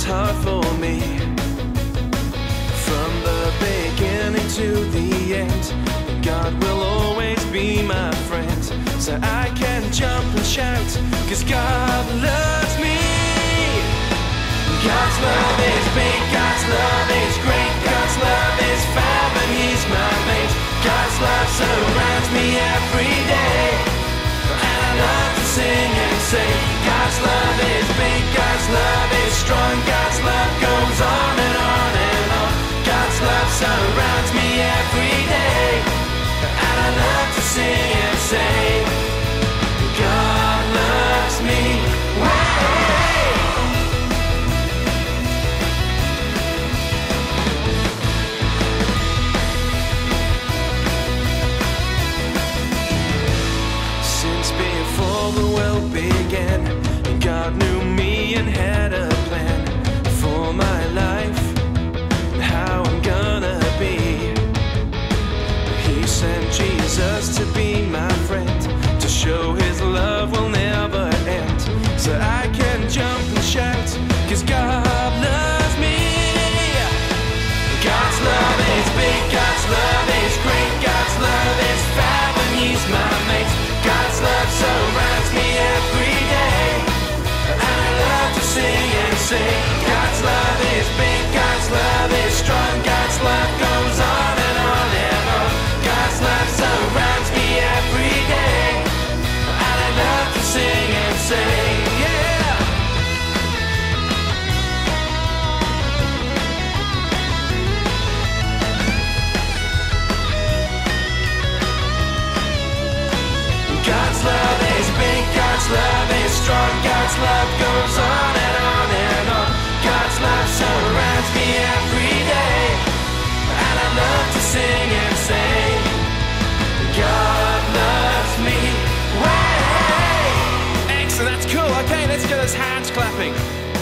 heart for me. From the beginning to the end, God will always be my friend. So I can jump and shout, 'cause God loves me. God's love is big, God's love is great, God's love is fab and He's my mate. God's love surrounds me every day, and I love to sing and say, God's love is big, God's love is strong, God's love goes on and on and on. God's love surrounds me every day, and I love to sing and say, God loves me. Since before the world began, God knew me and had a plan for my life, how I'm gonna be. He sent Jesus to be my friend, to show His love will never end. So I can jump and shout, 'cause God loves me. God's love is big, God's love is great, God's love is fab and He's my mate. God's love surrounds me every day, and I love to sing and say, God's love is big, God's love is strong, God's love goes on and on and on. God's love surrounds me every day, and I love to sing and say, yeah. God's love is big, God's love is strong, God's love goes on and on and on. God's love surrounds me every day, and I love to sing and say, God loves me. Way! Excellent, that's cool. Okay, let's get those hands clapping.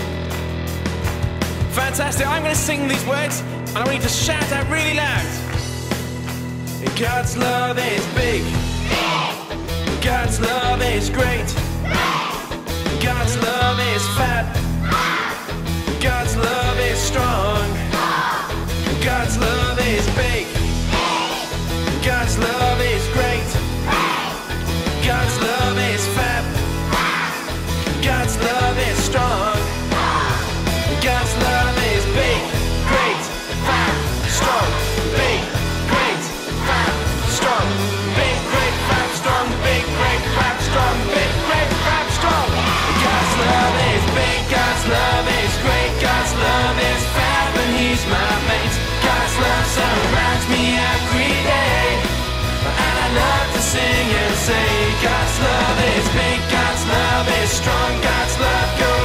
Fantastic. I'm going to sing these words, and I want you to shout out really loud. God's love is big, God's love is great, God's love is fab, God's love is strong, God's love is big, God's love is great, God's love is fab, God's love is strong, God's love is big, great, fab, strong, big, great, fab, strong, big, great, fab, strong, big, great, fab, strong, big, great, fab, strong. God's love is big, God's love is great, God's love is fab and He's my mate. God's love surrounds me every day, and I love to sing and say, God's love is big, God's love is strong, God's love goes